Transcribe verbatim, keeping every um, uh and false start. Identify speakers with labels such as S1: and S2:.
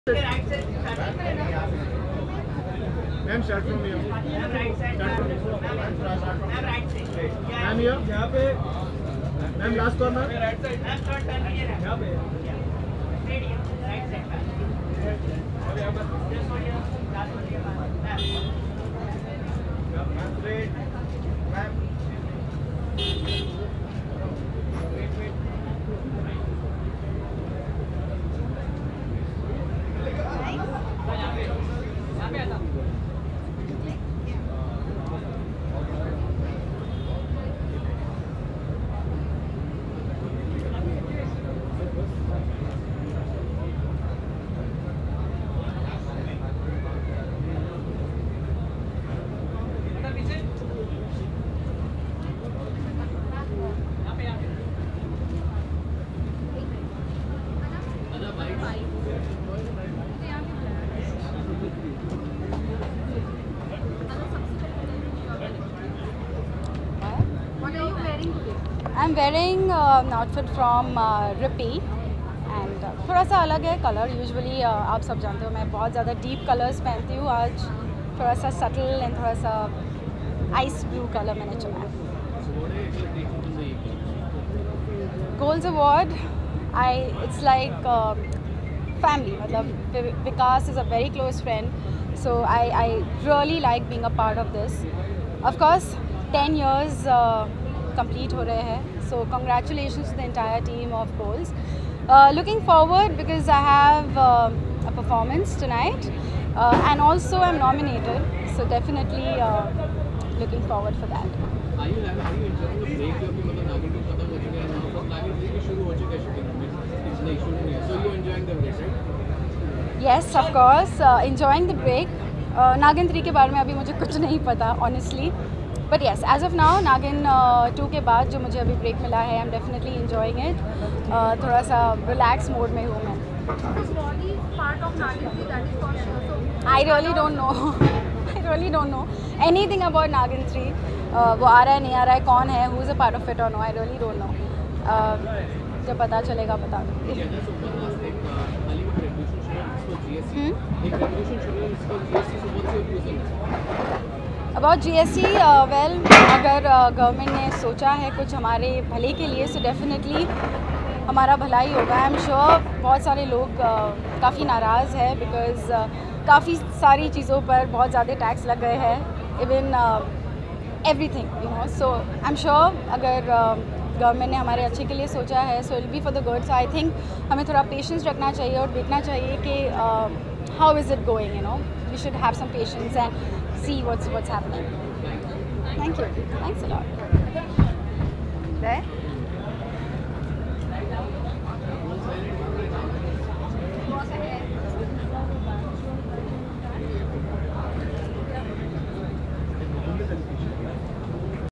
S1: Ma'am start from here start from ma'am right side ma'am here यहां पे ma'am last corner right side ma'am short turn here यहां पे ready right side अब यहां पर just one here last one here ma'am ma'am wait ma'am wait wait
S2: I'm wearing uh, an outfit from uh, Rippy and uh, थोड़ा सा अलग है colour. Usually uh, आप सब जानते हो मैं बहुत ज़्यादा डीप कलर्स पहनती हूँ. आज थोड़ा सा सटल एंड थोड़ा सा आइस ब्लू कलर मैंने चुना है. Goals award I it's like family. मतलब Vikas is a very close friend, so I I really like being a part of this. Of course ten years complete हो रहे हैं, so congratulations to the entire team of Goals. Uh, looking forward because I have uh, a performance tonight uh, and also I'm nominated, so definitely uh, looking forward for that.
S3: Are you are you enjoying the break? क्योंकि मतलब नागिन to खत्म हो चुका है now, तो नागिन three भी शुरू हो चुका है शूटिंग में. It's like shooting है, so you enjoying the break, right?
S2: Yes, of course, uh, enjoying the break. uh, Naagin three के बारे में अभी मुझे कुछ नहीं पता honestly. But yes as of now Naagin two के बाद जो मुझे अभी ब्रेक मिला है I am definitely enjoying it. थोड़ा सा रिलैक्स मोड में हूँ मैं. I really don't know I really don't know anything about Naagin three. वो आ रहा है नहीं आ रहा है, कौन है, who is a part of it और no, I really don't know. जब पता चलेगा बता दूँगी. About G S T well अगर गवर्नमेंट uh, ने सोचा है कुछ हमारे भले के लिए, सो डेफिनेटली हमारा भला ही होगा. आई एम श्योर बहुत सारे लोग uh, काफ़ी नाराज़ है बिकॉज uh, काफ़ी सारी चीज़ों पर बहुत ज़्यादा टैक्स लग गए हैं, even everything you know. So I am sure अगर गवर्नमेंट uh, ने हमारे अच्छे के लिए सोचा है, so will be for the good. So I think हमें थोड़ा पेशेंस रखना चाहिए और देखना चाहिए कि how is it going, you know. We should have some patience and see what's what's happening. Thank you. Thanks a lot. There.